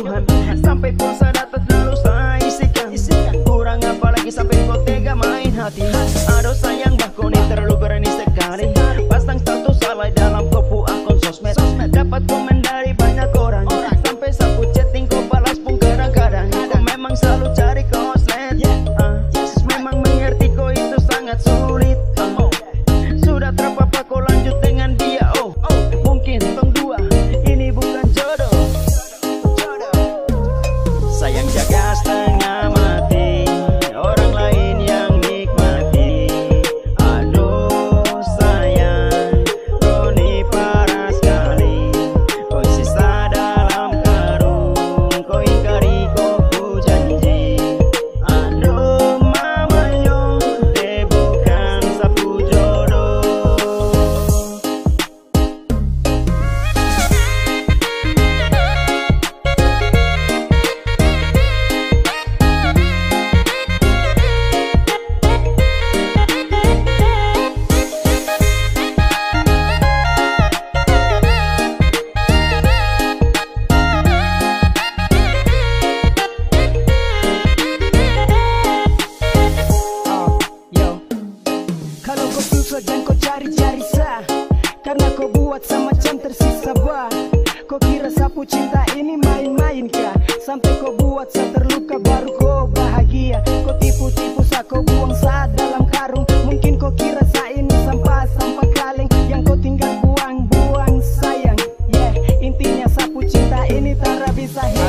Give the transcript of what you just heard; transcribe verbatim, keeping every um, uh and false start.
Tuhan. Sampai pulsa dapat lalu saya isikan, kurang apa lagi sampai kau tega main hati. Aduh sayang bah kau nih terlalu berani sekali, pasang status salah dalam kopu akun sosmed. Dapat komen dari banyak orang, sampai sapu chatting kau balas pun kadang-kadang. Kau memang selalu cari koslet, uh, memang mengerti kau itu sangat sulit. uh. Sudah terpapa kau lanjut dengan dia, oh mungkin tong dua ini bukan jodoh. Sayang jaga setengah mati, orang lain yang nikmati. Aduh sayang, kau ni parah sekali. Kau sisa dalam karung, kau ingkari kau ku janji. Aduh mama yo, eh bukan sapu jodoh. Oh, yo. Kalau kau susah jangan kau cari-cari sah, karena kau buat sama macam tersisa bah. Kau kira sapu cinta ini main-main kah? Sampai kau buat saya terluka baru kau bahagia. Kau tipu-tipu sa kau buang sa dalam karung. Mungkin kau kira sa ini sampah-sampah kaleng yang kau tinggal buang-buang sayang. Yeah, intinya sapu cinta ini tak bisa